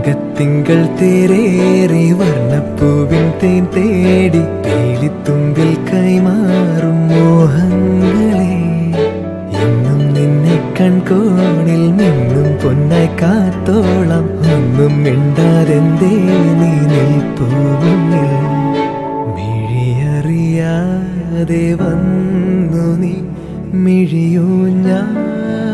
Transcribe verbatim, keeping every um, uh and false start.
തിങ്കൾ തേരേറി വർണ്ണപ്പൂവിൻ തേൻ തേടി പേലിത്തുമ്പിൽ കൈമാറും മോഹങ്ങളെ എന്നും നിന്നെ കൺകോണിൽ നിന്നും പൊന്നായി കാത്തോളം ഒന്നും മിണ്ടാതെന്തേ നീ നിൽപ്പൂവിൽ മിഴിയറിയാതെ വന്നു നീ മിഴിയൂ ഞാൻ